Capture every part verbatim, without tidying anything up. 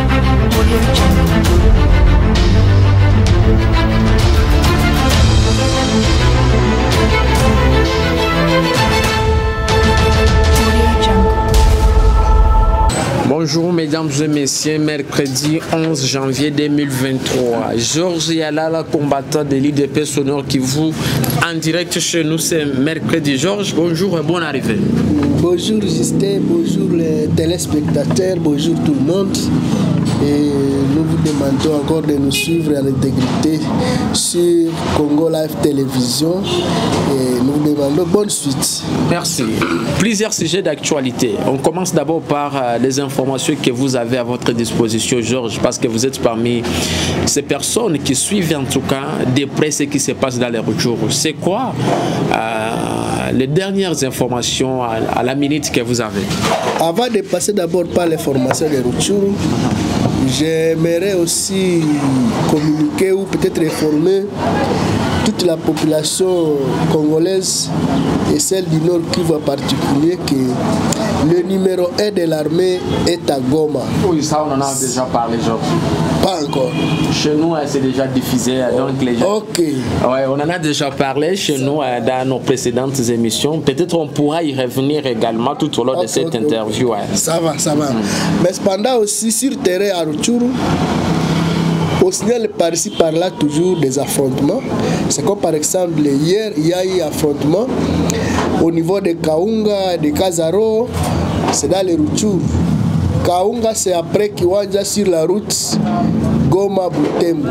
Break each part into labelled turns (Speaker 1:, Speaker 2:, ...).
Speaker 1: Bonjour mesdames et messieurs, mercredi onze janvier deux mille vingt-trois. Georges Yalala, combattant de l'I D P sonore qui vous en direct chez nous, c'est mercredi. Georges, bonjour et bonne arrivée.
Speaker 2: Bonjour Justin, bonjour les téléspectateurs, bonjour tout le monde. Et nous vous demandons encore de nous suivre à l'intégrité sur Congo Live Télévision. Et nous vous demandons bonne suite.
Speaker 1: Merci. Plusieurs sujets d'actualité. On commence d'abord par euh, les informations que vous avez à votre disposition, Georges, parce que vous êtes parmi ces personnes qui suivent en tout cas de près ce qui se passe dans les retours. C'est quoi euh, les dernières informations à, à la minute que vous avez?
Speaker 2: Avant de passer d'abord par les formations des retours, j'aimerais aussi communiquer ou peut-être informer toute la population congolaise et celle du Nord Kivu en particulier que le numéro un de l'armée est à Goma.
Speaker 1: Oui, ça on en a déjà parlé, Georges.
Speaker 2: Pas encore.
Speaker 1: Chez nous, c'est déjà diffusé, donc les gens...
Speaker 2: Ok.
Speaker 1: Ouais, on en a déjà parlé chez nous dans nos précédentes émissions. Peut-être on pourra y revenir également tout au long okay, de cette okay, interview. Ouais.
Speaker 2: Ça va, ça va. Mm. Mais cependant aussi, sur le terrain à Rutshuru, on signale par-ci par-là toujours des affrontements. C'est comme par exemple hier, il y a eu affrontement au niveau de Kaunga, de Kazaro, c'est dans les Rutshuru. Kaunga, c'est après Kiwanja sur la route Goma-Butembo.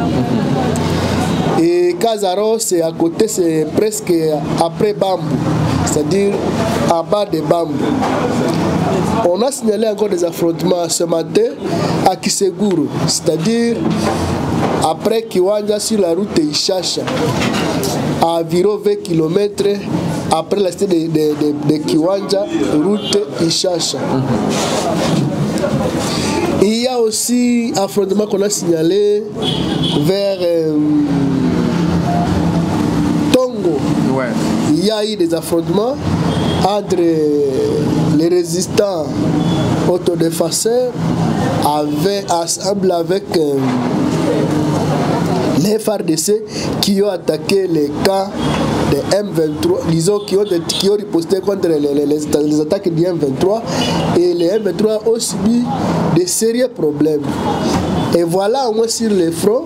Speaker 2: Et Kazaro, c'est à côté, c'est presque après Bambou, c'est-à-dire en bas de Bambou. On a signalé encore des affrontements ce matin à Kiseguru, c'est-à-dire après Kiwanja sur la route de Ishacha, à environ vingt kilomètres après la cité de, de, de, de Kiwanja, route Ishacha. Il y a aussi un affrontement qu'on a signalé vers euh, Tongo. Ouais. Il y a eu des affrontements entre les résistants autodéfenseurs avec, ensemble avec euh, les F R D C qui ont attaqué les camps de M vingt-trois, disons qui ont, qui ont riposté contre les, les, les, les attaques du M vingt-trois, et les M vingt-trois ont subi de sérieux problèmes. Et voilà au moins sur les fronts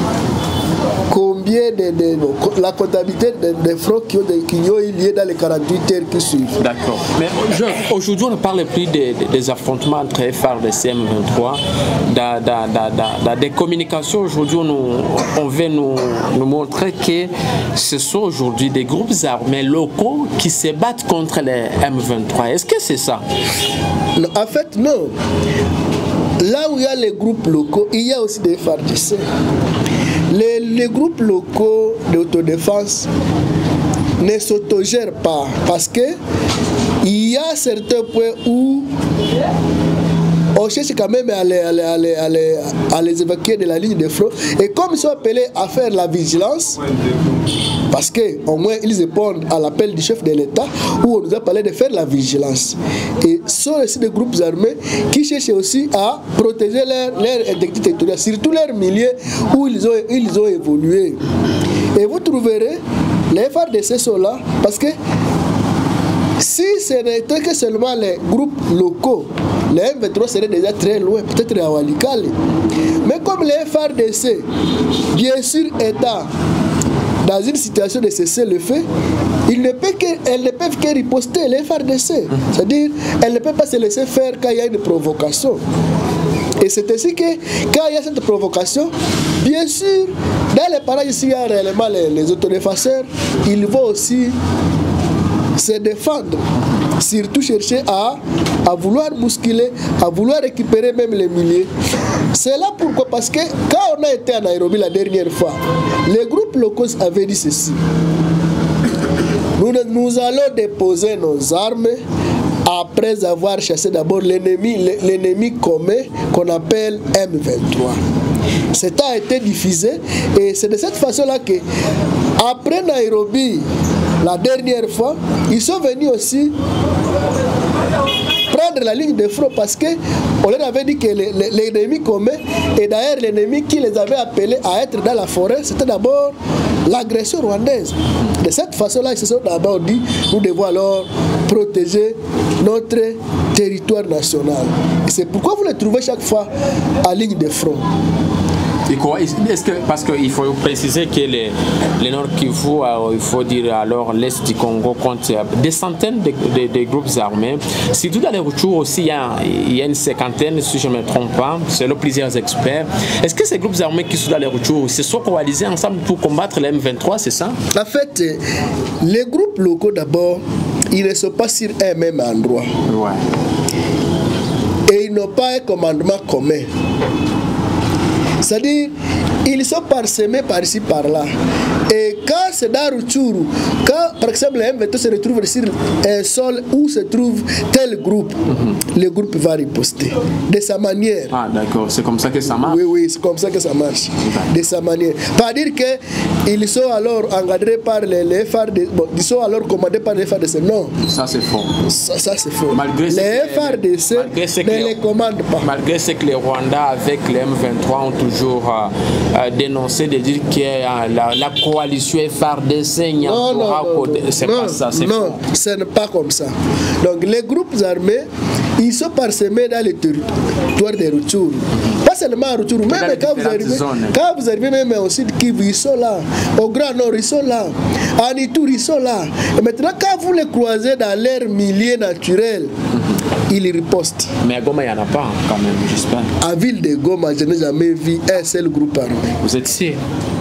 Speaker 2: combien de, de, de la comptabilité des de fronts qui ont, de, qui ont eu lieu dans les quarante-huit heures qui suivent. D'accord.
Speaker 1: Mais aujourd'hui on ne parle plus des, des affrontements entre F R D C et M vingt-trois. Dans, dans, dans, dans, dans des communications aujourd'hui on, on veut nous, nous montrer que ce sont aujourd'hui des groupes armés locaux qui se battent contre les M vingt-trois. Est-ce que c'est ça?
Speaker 2: Non, en fait non. Là où il y a les groupes locaux, il y a aussi des F R D C. Les, les groupes locaux d'autodéfense ne s'autogèrent pas parce que il y a certains points où on cherche quand même à les, à, les, à, les, à, les, à les évacuer de la ligne de front. Et comme ils sont appelés à faire la vigilance, parce qu'au moins ils répondent à l'appel du chef de l'État où on nous a parlé de faire la vigilance. Et ce sont aussi des groupes armés qui cherchent aussi à protéger leur, leur intégrité territoriale, surtout leur milieu où ils ont, ils ont évolué. Et vous trouverez, les F R D C sont là parce que si ce n'était que seulement les groupes locaux, les M vingt-trois seraient déjà très loin, peut-être à Walikale. Mais comme les F R D C, bien sûr, étant dans une situation de cesser le feu, ils ne peuvent que, elles ne peuvent que riposter les F R D C. C'est-à-dire, elles ne peuvent pas se laisser faire quand il y a une provocation. Et c'est ainsi que quand il y a cette provocation, bien sûr, dans les parages ici, il y a réellement les, les autodéfenseurs, ils vont aussi se défendre, surtout chercher à, à vouloir bousculer, à vouloir récupérer même les milliers. C'est là pourquoi, parce que quand on a été à Nairobi la dernière fois, les groupes locaux avaient dit ceci: nous, nous allons déposer nos armes après avoir chassé d'abord l'ennemi, l'ennemi commun qu'on appelle M vingt-trois. C'est a été diffusé et c'est de cette façon-là que, après Nairobi, la dernière fois, ils sont venus aussi prendre la ligne de front parce qu'on leur avait dit que l'ennemi commun, et d'ailleurs l'ennemi qui les avait appelés à être dans la forêt, c'était d'abord l'agression rwandaise. De cette façon-là, ils se sont d'abord dit, nous devons alors protéger notre territoire national. Et c'est pourquoi vous les trouvez chaque fois à ligne de front.
Speaker 1: Est-ce que, parce qu'il faut préciser que les, les Nord Kivu, il faut dire alors l'Est du Congo compte des centaines de, de, de groupes armés. Surtout dans les retours aussi, il y, a, il y a une cinquantaine, si je ne me trompe pas, selon plusieurs experts. Est-ce que ces groupes armés qui sont dans les retours se sont coalisés ensemble pour combattre les M vingt-trois, c'est ça?
Speaker 2: En fait, les groupes locaux d'abord, ils ne sont pas sur un même endroit.
Speaker 1: Ouais.
Speaker 2: Et ils n'ont pas un commandement commun. C'est-à-dire, ils sont parsemés par ici, par là. Et quand c'est dans Rutshuru, quand par exemple les M vingt-trois se retrouvent sur un sol où se trouve tel groupe, mm-hmm. le groupe va riposter de sa manière.
Speaker 1: Ah d'accord, c'est comme ça que ça marche.
Speaker 2: Oui, oui, c'est comme ça que ça marche. Okay. De sa manière. Pas dire qu'ils sont alors encadrés par les, les F R D C, bon, ils sont alors commandés par les F R D C. Non.
Speaker 1: Ça c'est faux.
Speaker 2: Ça, ça c'est faux.
Speaker 1: Malgré
Speaker 2: les F R D C ne les, les commandent pas.
Speaker 1: Malgré ce que les Rwandais avec les M vingt-trois ont toujours euh, euh, dénoncé de dire que euh, la, la coalition F R D C n'y a
Speaker 2: non, non, non, non,
Speaker 1: c'est pas ça, c'est
Speaker 2: non, ce n'est pas comme ça. Donc les groupes armés, ils sont parsemés dans les territoires des Rutshuru. Pas seulement à Rutshuru, même quand vous, arrivez, quand vous arrivez même au sud Kivu, ils sont là. Au Grand Nord, ils sont là. À Ituri, ils sont là. Et maintenant, quand vous les croisez dans leur milieu naturel, ils ripostent.
Speaker 1: Mais à Goma, il n'y en a pas quand même, j'espère.
Speaker 2: À Ville de Goma, je n'ai jamais vu un seul groupe armé.
Speaker 1: Vous êtes sûr?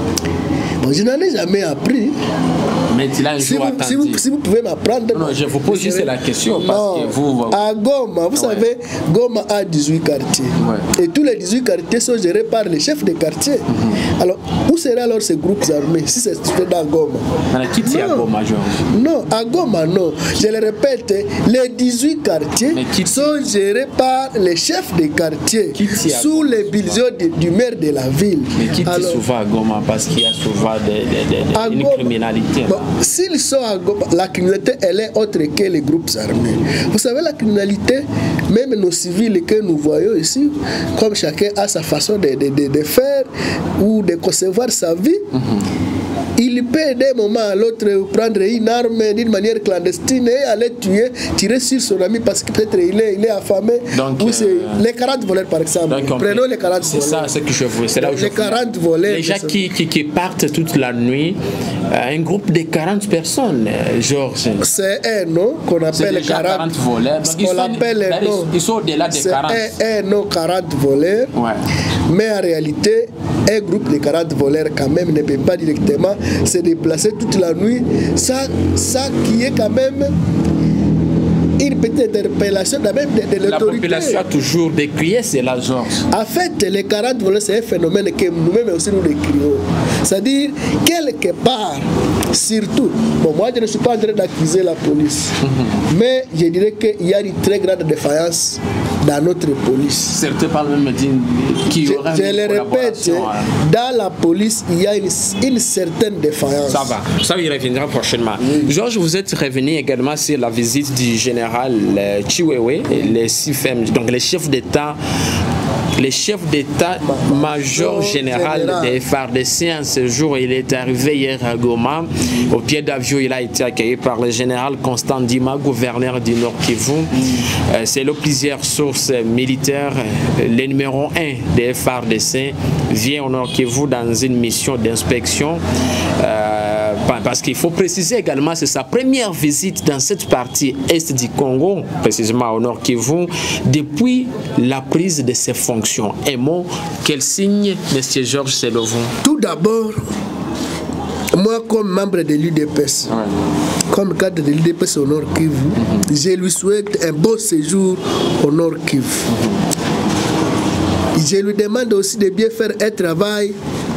Speaker 2: Bon, je n'en ai jamais appris.
Speaker 1: Mais tu l'as un
Speaker 2: si,
Speaker 1: jour
Speaker 2: vous, si, vous, si vous pouvez m'apprendre.
Speaker 1: Non, non, je vous pose juste la question. Parce
Speaker 2: non,
Speaker 1: que vous, vous...
Speaker 2: à Goma, vous ouais. savez, Goma a dix-huit quartiers. Ouais. Et tous les dix-huit quartiers sont gérés par les chefs de quartier. Mm-hmm. Alors, où seraient alors ces groupes armés si c'est fait dans Goma?
Speaker 1: Mais qui tient à Goma, genre?
Speaker 2: Non, à Goma, non. Je le répète, les dix-huit quartiers sont gérés par les chefs de quartier sous les visions du maire de la ville.
Speaker 1: Mais qui tient souvent à Goma? Parce qu'il y a souvent des, des, des, une Goma, criminalité.
Speaker 2: Bon, s'ils sont à Goma, la criminalité, elle est autre que les groupes armés. Vous savez, la criminalité, même nos civils que nous voyons ici, comme chacun a sa façon de, de, de, de faire ou de concevoir sa vie, mm-hmm. il peut d'un moment à l'autre prendre une arme d'une manière clandestine et aller tuer, tirer sur son ami parce que peut-être il est, il est affamé. Donc, ou c'est euh, les quarante voleurs par exemple. Prenons les quarante
Speaker 1: voleurs. C'est ça ce que je veux. C'est là où
Speaker 2: les
Speaker 1: je
Speaker 2: quarante voleurs.
Speaker 1: Les gens qui, qui, qui partent toute la nuit, euh, un groupe de quarante personnes, euh, genre.
Speaker 2: C'est un nom qu'on appelle quarante,
Speaker 1: quarante voleurs.
Speaker 2: Ce qu'on appelle un nom.
Speaker 1: Ils sont au-delà des quarante.
Speaker 2: C'est un, un nom quarante voleurs.
Speaker 1: Ouais.
Speaker 2: Mais en réalité, un groupe de quarante voleurs quand même ne peut pas directement se déplacer toute la nuit. Ça, ça qui est quand même une petite interpellation de, même de, de l'autorité.
Speaker 1: La population a toujours décrié cela, Georges.
Speaker 2: En fait, les quarante voleurs, c'est un phénomène que nous-mêmes aussi nous décrions. C'est-à-dire, quelque part, surtout, bon, moi je ne suis pas en train d'accuser la police, mm-hmm. mais je dirais qu'il y a une très grande défaillance dans notre police.
Speaker 1: Certains parlent même qu'il y aura
Speaker 2: je, je le répète, hein. Dans la police, il y a une, une certaine défaillance.
Speaker 1: Ça va, ça il reviendra prochainement. Oui. Georges, vous êtes revenu également sur la visite du général Chiwewe, les six femmes, donc les chefs d'État. Le chef d'État-major général des F R D C, en ce jour, il est arrivé hier à Goma. Au pied d'avion, il a été accueilli par le général Constant Dima, gouverneur du Nord Kivu. Euh, Selon plusieurs sources militaires, le numéro un des F R D C vient au Nord Kivu dans une mission d'inspection. Euh, parce qu'il faut préciser également, c'est sa première visite dans cette partie est du Congo, précisément au Nord Kivu, depuis la prise de ses fonctions. Et moi, quel signe, M. Georges Selovon?
Speaker 2: Tout d'abord, moi comme membre de l'U D P S, ouais. comme cadre de l'U D P S au Nord Kivu, mm-hmm. je lui souhaite un beau séjour au Nord Kivu. Mm-hmm. Je lui demande aussi de bien faire un travail,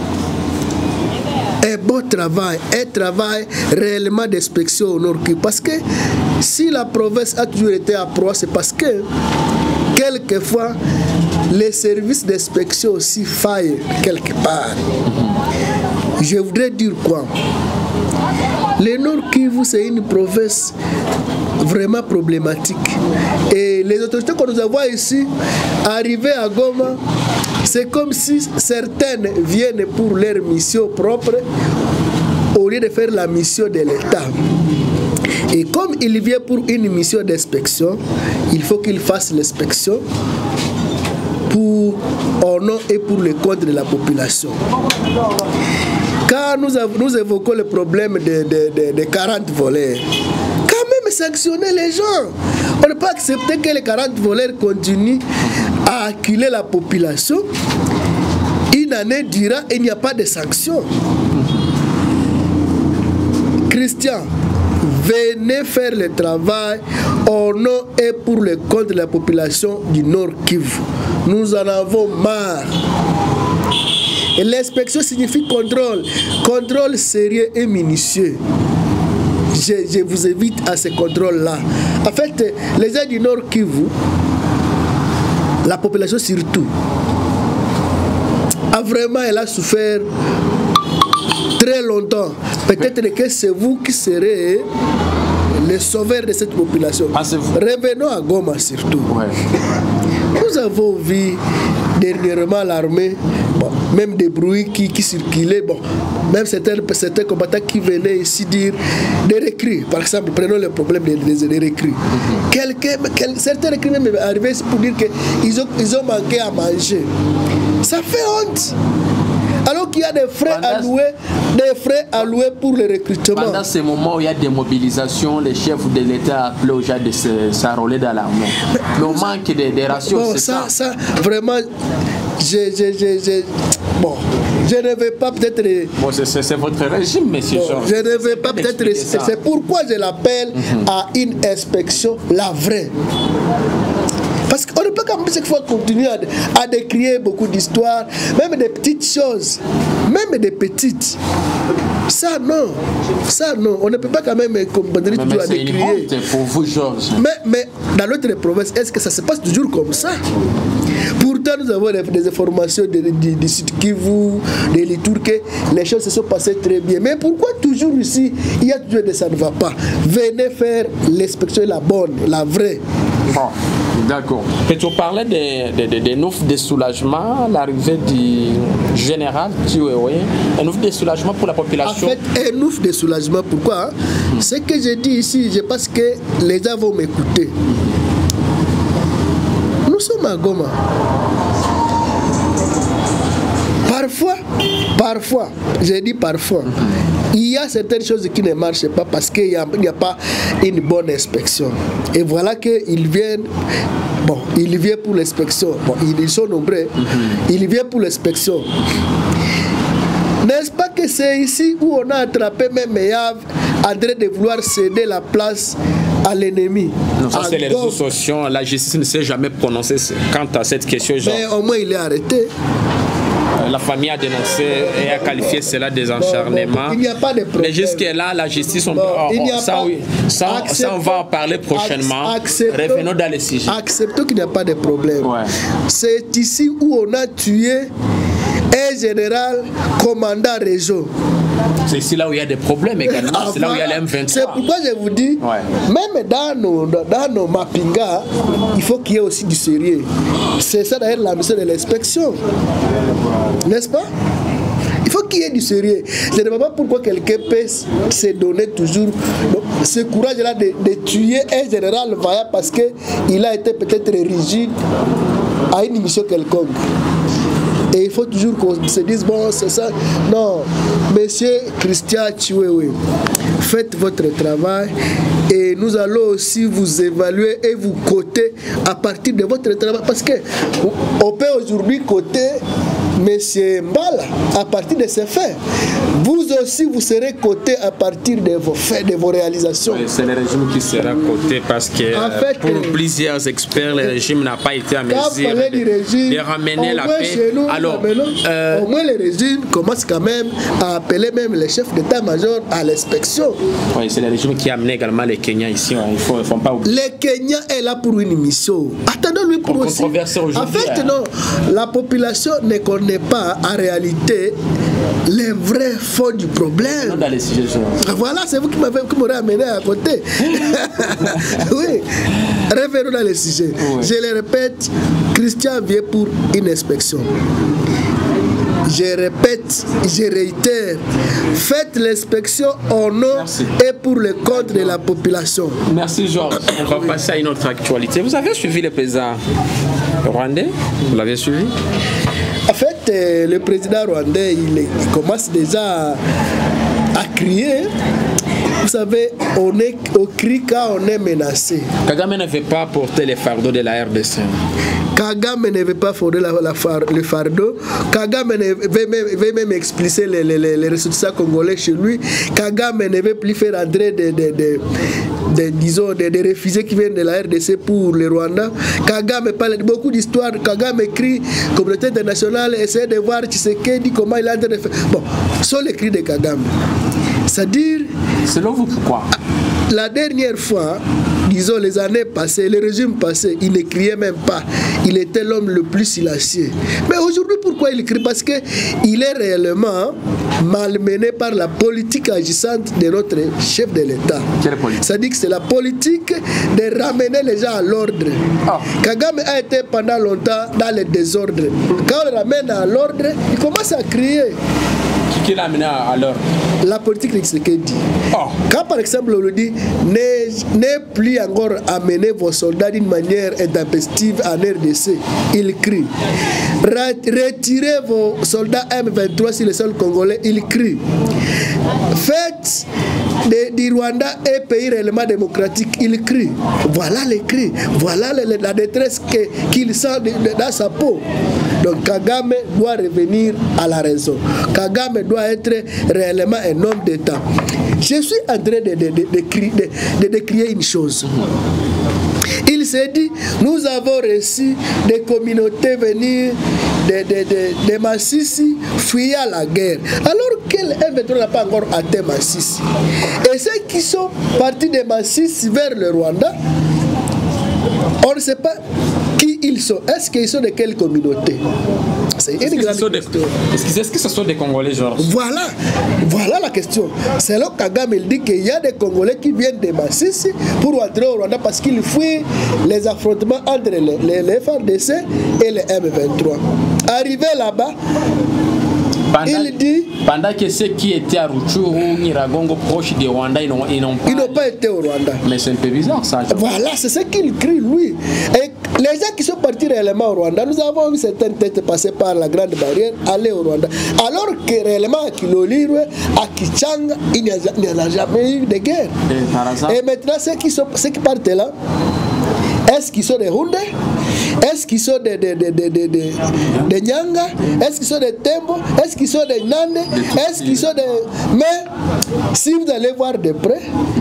Speaker 2: un beau travail, un travail réellement d'inspection au Nord Kivu. Parce que si la province a toujours été à proie, c'est parce que quelquefois, les services d'inspection aussi faillent quelque part. Mm-hmm. Je voudrais dire quoi? Le Nord Kivu, c'est une province vraiment problématique. Et les autorités que nous avons ici, arrivées à Goma, c'est comme si certaines viennent pour leur mission propre au lieu de faire la mission de l'État. Et comme il vient pour une mission d'inspection, il faut qu'il fasse l'inspection pour au nom et pour le compte de la population. Quand nous, avons, nous évoquons le problème de, de, de, de quarante voleurs, quand même sanctionner les gens. On ne peut pas accepter que les quarante voleurs continuent à acculer la population. Une année dira et il n'y a pas de sanctions. Christian, venez faire le travail au nom et pour le compte de la population du Nord Kivu. Nous en avons marre. Et l'inspection signifie contrôle. Contrôle sérieux et minutieux. Je, je vous invite à ce contrôle-là. En fait, les gens du Nord Kivu, la population surtout, a vraiment elle a souffert très longtemps. Peut-être que c'est vous qui serez les sauveurs de cette population. Revenons à Goma surtout. Ouais. Nous avons vu dernièrement l'armée, bon, même des bruits qui, qui circulaient, bon, même certains, certains combattants qui venaient ici dire des recrues. Par exemple, prenons le problème des, des, des recrues. Mm-hmm. Quelqu'un, quel, certains recrues même arrivaient ici pour dire qu'ils ont, ils ont manqué à manger. Ça fait honte. Alors qu'il y a des frais alloués, des frais alloués pour le recrutement.
Speaker 1: Pendant ces moments où il y a des mobilisations, les chefs de l'État appellent aux gens de s'enrôler dans l'armée. Le manque de, de rations,
Speaker 2: bon,
Speaker 1: c'est ça.
Speaker 2: Ça, ça, vraiment, je, je, je, je, bon, je ne vais pas peut-être...
Speaker 1: Bon, c'est votre régime, monsieur bon,
Speaker 2: Jean. Je ne vais pas peut-être... C'est pourquoi je l'appelle mm-hmm. à une inspection, la vraie. Parce qu'on ne peut quand même chaque fois continuer à, à décrire beaucoup d'histoires, même des petites choses, même des petites. Ça non, ça non, on ne peut pas quand même continuer toujours à décrire.
Speaker 1: Pour vous, Georges.
Speaker 2: Mais, mais dans l'autre province, est-ce que ça se passe toujours comme ça? Pourtant, nous avons des informations de, de, de, de Sud Kivu, de l'Itour, que les choses se sont passées très bien. Mais pourquoi toujours ici, il y a toujours des ça ne va pas? Venez faire l'inspection la bonne, la vraie.
Speaker 1: Bon, d'accord. Tu parlais des de, de, de, de ouf de soulagement, l'arrivée du général, tu vois, un ouf de soulagement pour la population.
Speaker 2: En fait, un ouf de soulagement, pourquoi? Mm-hmm. Ce que je dis ici, je pense que les gens vont m'écouter. Nous sommes à Goma. Parfois, parfois, j'ai dit parfois, mm-hmm. il y a certaines choses qui ne marchent pas parce qu'il n'y a, a pas une bonne inspection. Et voilà qu'ils viennent, bon, ils viennent pour l'inspection. Bon, ils sont nombreux, mm-hmm. ils viennent pour l'inspection. N'est-ce pas que c'est ici où on a attrapé même Yav en train de vouloir céder la place à l'ennemi?
Speaker 1: Non, ça c'est les réseaux sociaux. La justice ne s'est jamais prononcée quant à cette question. Genre.
Speaker 2: Mais au moins il est arrêté.
Speaker 1: La famille a dénoncé et a qualifié cela des encharnements.
Speaker 2: Bon, bon, il n'y a pas de problème.
Speaker 1: Mais jusque-là, la justice, on, bon, oh, oh, ça, pas, oui, ça, ça, on va en parler prochainement. Revenons dans les sujets.
Speaker 2: Acceptons qu'il n'y a pas de problème. Ouais. C'est ici où on a tué un général commandant réseau.
Speaker 1: C'est ici là où il y a des problèmes également. C'est là où il y a l'M vingt-trois.
Speaker 2: C'est pourquoi je vous dis, ouais. même dans nos, dans nos mappingas, il faut qu'il y ait aussi du sérieux. C'est ça d'ailleurs la mission de l'inspection. N'est-ce pas? Il faut qu'il y ait du sérieux. Je ne sais pas pourquoi quelqu'un peut se donner toujours ce courage-là de, de tuer un général vaillant parce qu'il a été peut-être rigide à une mission quelconque. Et il faut toujours qu'on se dise, bon, c'est ça. Non, monsieur Christian Chiwewe, faites votre travail et nous allons aussi vous évaluer et vous coter à partir de votre travail. Parce qu'on peut aujourd'hui coter monsieur Mbala à partir de ses faits. Vous aussi, vous serez coté à partir de vos faits, de vos réalisations. Oui,
Speaker 1: c'est le régime qui sera coté parce que en fait, pour euh, plusieurs experts, le régime n'a pas été à mesure de, de ramener la paix.
Speaker 2: Nous, Alors, euh, au moins le régime commence quand même à appeler même les chefs d'état-major à l'inspection.
Speaker 1: Oui, c'est le régime qui a amené également les Kenyans ici. Il faut, il faut pas oublier.
Speaker 2: Les Kenyans est là pour une mission. Attendons-lui pour aussi. En fait, non, la population ne connaît pas en réalité les vrais fonds du problème.
Speaker 1: Dans les sujets,
Speaker 2: voilà, c'est vous qui m'aurez amené à côté. Oui, revenons dans les sujets. Oui. Je le répète, Christian vient pour une inspection. Je répète, je réitère, faites l'inspection au nom Merci. Et pour le compte de la population.
Speaker 1: Merci Georges. On va oui. passer à une autre actualité. Vous avez suivi le président rwandais? Vous l'avez suivi?
Speaker 2: En fait, euh, le président rwandais, il, il commence déjà à, à crier. Vous savez, on est au cri quand on est menacé.
Speaker 1: Kagame ne veut pas porter les fardeaux de la R D C.
Speaker 2: Kagame ne veut pas porter la, la far, le fardeau. Kagame ne veut même, veut même expulser les, les, les, les ressortissants congolais chez lui. Kagame ne veut plus faire entrer des, des, des, des, disons, des, des réfugiés qui viennent de la R D C pour le Rwanda. Kagame parle de beaucoup d'histoires. Kagame écrit, communauté internationale, essaie de voir Tshisekedi, comment il a en train de faire. Bon, ce sont les cris de Kagame. C'est-à-dire...
Speaker 1: Selon vous, pourquoi?
Speaker 2: La dernière fois, disons les années passées, les régimes passés, il ne criait même pas. Il était l'homme le plus silencieux. Mais aujourd'hui, pourquoi il crie? Parce qu'il est réellement malmené par la politique agissante de notre chef de l'État.
Speaker 1: Quelle politique?
Speaker 2: Ça dit que c'est la politique de ramener les gens à l'ordre. Oh. Kagame a été pendant longtemps dans le désordre. Quand on le ramène à l'ordre, il commence à crier.
Speaker 1: Qui l'a amené à l'heure?
Speaker 2: La politique de Tshisekedi.
Speaker 1: Oh.
Speaker 2: Quand par exemple on le dit, n'est plus encore amener vos soldats d'une manière intempestive en R D C, il crie. Retirez vos soldats M vingt-trois sur le sol congolais, il crie. Faites de, du Rwanda un pays réellement démocratique, il crie. Voilà les cris, voilà le, la détresse qu'il sent de, de, dans sa peau. Donc Kagame doit revenir à la raison. Kagame doit être réellement un homme d'État. Je suis en train de, de, de, de, de, de, de crier une chose. Il s'est dit, nous avons reçu des communautés venir de, de, de, de Massissi, fuir à la guerre. Alors que M vingt-trois n'a pas encore atteint Massissi. Et ceux qui sont partis de Massissi vers le Rwanda, on ne sait pas qui ils sont. Est-ce qu'ils sont de quelle communauté? C'est une grande question.
Speaker 1: Est-ce que ce sont des Congolais, Georges? Voilà,
Speaker 2: voilà la question. C'est là que Kagame il dit qu'il y a des Congolais qui viennent de Massissi pour entrer au Rwanda parce qu'ils fuient les affrontements entre les, les, les F A R D C et les M vingt-trois. Arrivé là-bas,
Speaker 1: Pendant,
Speaker 2: il dit,
Speaker 1: pendant que ceux qui étaient à Rutshuru, Nyiragongo, proches du Rwanda, ils n'ont pas,
Speaker 2: ils n'ont pas été au Rwanda.
Speaker 1: Mais c'est un peu bizarre ça.
Speaker 2: Voilà, c'est ce qu'il crie lui. Et les gens qui sont partis réellement au Rwanda, nous avons vu certaines têtes passer par la grande barrière, aller au Rwanda. Alors que réellement à Kilolirwe, à Kichanga, il n'y a, a jamais eu de guerre. Et, Et maintenant, ceux qui, sont, ceux qui partent là, est-ce qu'ils sont des Houndé? Est-ce qu'ils sont des de, de, de, de, de, de Nyanga? Est-ce qu'ils sont des Tembo? Est-ce qu'ils sont des Nande? Est-ce qu'ils sont des... Mais si vous allez voir de près,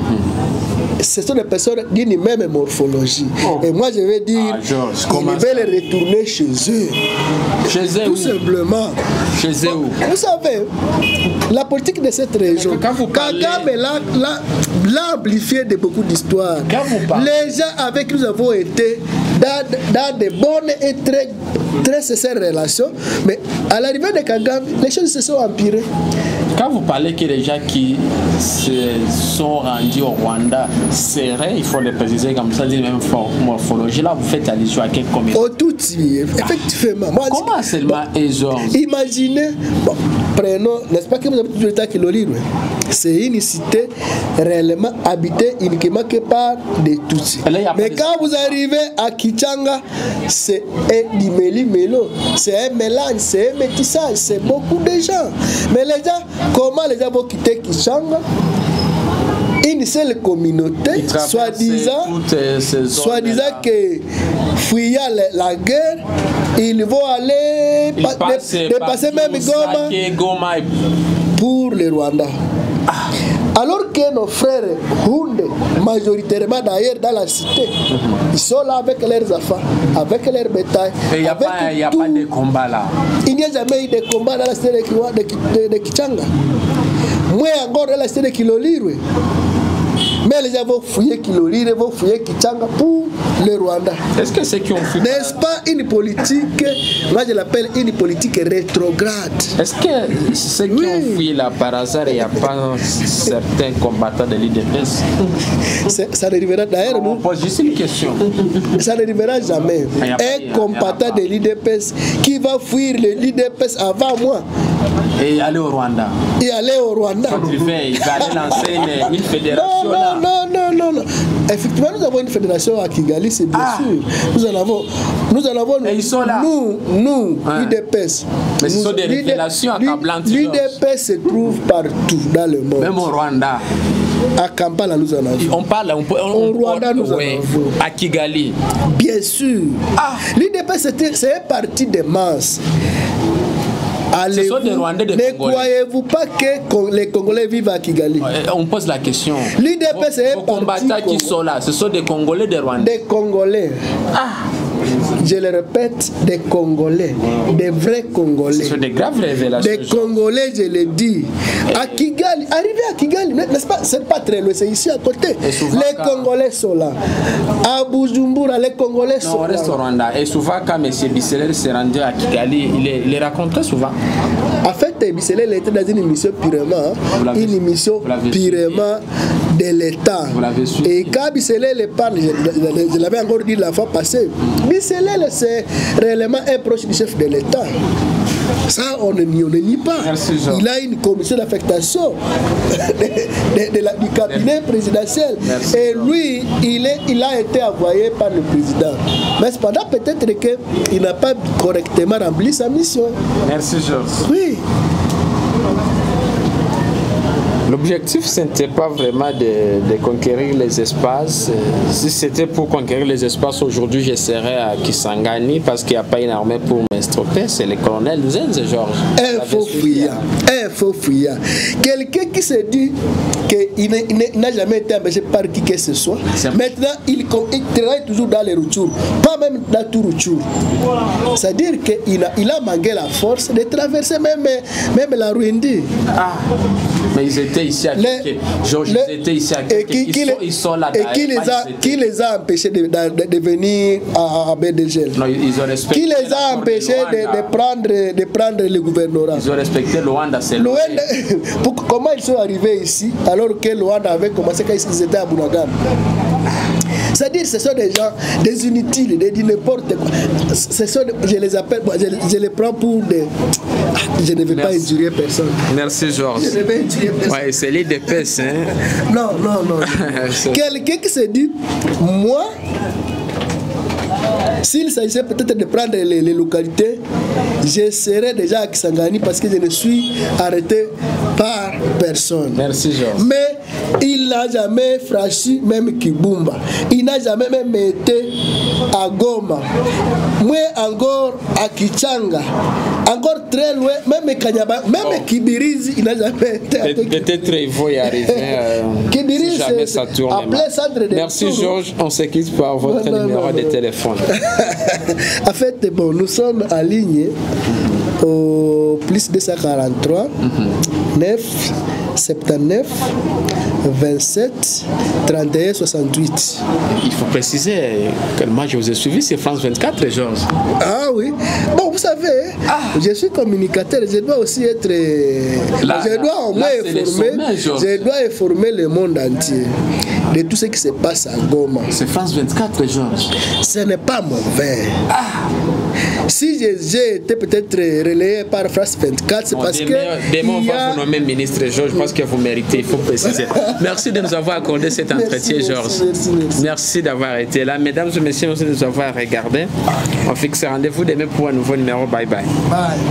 Speaker 2: ce sont des personnes d'une même morphologie. Oh. Et moi, je vais dire, ah, Georges, ils veulent les retourner chez eux.
Speaker 1: Chez eux
Speaker 2: Tout
Speaker 1: où?
Speaker 2: simplement.
Speaker 1: Chez eux où?
Speaker 2: Vous savez, la politique de cette région, Kagame l'a amplifié de beaucoup d'histoires. Les gens avec qui nous avons été dans, dans de bonnes et très, très sincères relations, mais à l'arrivée de Kagame, les choses se sont empirées.
Speaker 1: Quand vous parlez que les gens qui se sont rendus au Rwanda seraient, il faut le préciser comme ça, d'une même morphologie, là vous faites allusion à quel communauté?
Speaker 2: Au Tutsi, effectivement. Moi,
Speaker 1: comment seulement bon, Georges?
Speaker 2: Imaginez, bon, prenons, n'est-ce pas que vous avez tout le temps qu'il le lit, c'est une cité réellement habitée uniquement que par des Tutsis. Mais quand vous arrivez à Kichanga, c'est un Dimeli Melo, c'est un mélange, c'est un métissage, c'est beaucoup de gens. Mais les gens, comment les gens vont quitter Kichanga? Une seule communauté, soi-disant, soi-disant que fuyant la guerre, ils vont aller
Speaker 1: ils pa dépasser
Speaker 2: même Goma,
Speaker 1: Goma et...
Speaker 2: pour le Rwanda. Ah. Alors que nos frères Houndé, majoritairement d'ailleurs dans la cité, mm-hmm. ils sont là avec leurs enfants, avec leurs bétail.
Speaker 1: Il n'y a, pas, a pas de combat là.
Speaker 2: Il n'y a jamais eu de combat dans la cité de, de, de, de Kichanga. Moi encore dans la cité de Kilolirwe. Mais les gens vont fouiller Kilorire, vont fouiller Kichanga pour le Rwanda.
Speaker 1: Est-ce que ceux qui ont fui...
Speaker 2: N'est-ce pas une politique, moi je l'appelle une politique rétrograde.
Speaker 1: Est-ce que ceux qui oui. ont fui là par hasard, il n'y a pas certains combattants de l'I D P S?
Speaker 2: Ça n'arrivera d'ailleurs.
Speaker 1: On pose juste une question.
Speaker 2: Ça n'arrivera jamais. Ah, un combattant de l'I D P S qui va fuir l'I D P S avant moi.
Speaker 1: Et aller au Rwanda.
Speaker 2: Et aller au Rwanda.
Speaker 1: Quand il va, il va aller lancer une, une fédération.
Speaker 2: Non,
Speaker 1: là.
Speaker 2: non, non, non, non. Effectivement, nous avons une fédération à Kigali, c'est bien ah. sûr. Nous en avons. Nous en avons.
Speaker 1: Et ils sont là.
Speaker 2: Nous, nous, hein. l'I D P S.
Speaker 1: Mais ce sont des révélations accablantes.
Speaker 2: L'I D P S se trouve partout dans le monde.
Speaker 1: Même au Rwanda.
Speaker 2: À Kampala, nous en avons.
Speaker 1: On parle, on, on,
Speaker 2: au Rwanda, nous en
Speaker 1: ouais,
Speaker 2: avons.
Speaker 1: À Kigali.
Speaker 2: Bien sûr. Ah. L'I D P S, c'est un parti de masse.
Speaker 1: Ce sont des Rwandais de
Speaker 2: Ne croyez-vous pas que les Congolais vivent à Kigali?
Speaker 1: On pose la question.
Speaker 2: L'I D P S, c'est un
Speaker 1: parti. Les combattants qui sont là, ce sont des Congolais, des Rwandais.
Speaker 2: Des Congolais. Ah. Je le répète, des Congolais, des vrais Congolais.
Speaker 1: Ce sont des graves révélations.
Speaker 2: Des Congolais, je le dis. À Kigali, arrivé à Kigali, n'est-ce pas? C'est pas très loin, c'est ici à côté. Les Congolais sont là. À Bujumbura, les Congolais sont là.
Speaker 1: Non, on reste au Rwanda. Et souvent, quand M. Bisselel s'est rendu à Kigali, il est, il est raconté souvent.
Speaker 2: En fait, Bisselel était dans une émission purement, une émission purement de l'État. Et quand Bisselel parle, je, je l'avais encore dit la fois passée, Bisselel, c'est réellement un proche du chef de l'État. Ça, on ne nie, on ne nie pas.
Speaker 1: Merci,
Speaker 2: il a une commission d'affectation de, de, de la, du cabinet présidentiel.
Speaker 1: Merci,
Speaker 2: et lui, il, est, il a été envoyé par le président. Mais cependant, peut-être qu'il n'a pas correctement rempli sa mission.
Speaker 1: Merci, Georges.
Speaker 2: Oui.
Speaker 1: L'objectif, ce n'était pas vraiment de, de conquérir les espaces. Si c'était pour conquérir les espaces, aujourd'hui, je serais à Kisangani parce qu'il n'y a pas une armée pour m'estropper. C'est le colonel Zenz, Georges.
Speaker 2: Un faux fuyant. Un faux fuyant. Quelqu'un qui se dit qu'il n'a jamais été empêché par qui que ce soit. Maintenant, il, il travaille toujours dans les Rutshuru, pas même dans tout Rutshuru. C'est-à-dire qu'il a, il a manqué la force de traverser même, même la Rwindi.
Speaker 1: Ah, mais ils étaient ici à Kéké. Georges, ils étaient ici à Kéké. Ils, sont, ils sont là.
Speaker 2: Et qui les, a, qui les a empêchés de, de, de venir à, à B D G?
Speaker 1: Non, ils ont respecté.
Speaker 2: Qui les a empêchés de, de, prendre, de prendre le gouvernorat?
Speaker 1: Ils ont respecté Luanda, c'est
Speaker 2: Luanda. Comment ils sont arrivés ici alors que Luanda avait commencé quand ils étaient à Bunagana? C'est-à-dire, ce sont des gens, des inutiles, des n'importe quoi. Ce sont, je les appelle, je, je les prends pour des. Je ne vais Merci. pas injurier personne.
Speaker 1: Merci, Georges.
Speaker 2: Je ne vais injurier personne.
Speaker 1: Ouais, c'est l'I D P S, hein.
Speaker 2: Non, non, non. Quelqu'un qui se dit, moi, s'il s'agissait peut-être de prendre les, les localités, je serais déjà à Kisangani parce que je ne suis arrêté par personne.
Speaker 1: Merci, Georges.
Speaker 2: Mais il n'a jamais franchi même Kibumba. Il n'a jamais même été à Goma. Moi encore à Kichanga. Encore très loin, même Kanyaba, même bon. Kibirizi, il n'a jamais été à
Speaker 1: Peut-être il faut y arriver. Euh,
Speaker 2: Kibirizi,
Speaker 1: si jamais ça tourne. Merci, Georges. On se quitte par votre non, numéro non, de non. téléphone.
Speaker 2: En fait, bon, nous sommes en ligne au plus deux cent quarante-trois, mm-hmm. neuf, soixante-dix-neuf, vingt-sept, trente et un, soixante-huit. Il
Speaker 1: faut préciser que moi je vous ai suivi, c'est France vingt-quatre, Georges.
Speaker 2: Ah oui. Bon, vous savez, ah. je suis communicateur, je dois aussi être. Là, je dois au moins informer, sommets, je dois informer le monde entier de tout ce qui se passe à Goma.
Speaker 1: C'est France vingt-quatre, Georges.
Speaker 2: Ce n'est pas mauvais.
Speaker 1: Ah.
Speaker 2: Si j'ai été peut-être relayé par France vingt-quatre, c'est bon, parce que.
Speaker 1: Demain, on va vous nommer ministre, Georges, parce que vous méritez, il faut préciser. Merci de nous avoir accordé cet entretien, merci, Georges. Merci, merci, merci. merci d'avoir été là. Mesdames et messieurs, merci de nous avoir regardé. On fixe rendez-vous demain pour un nouveau numéro. Bye bye. Bye.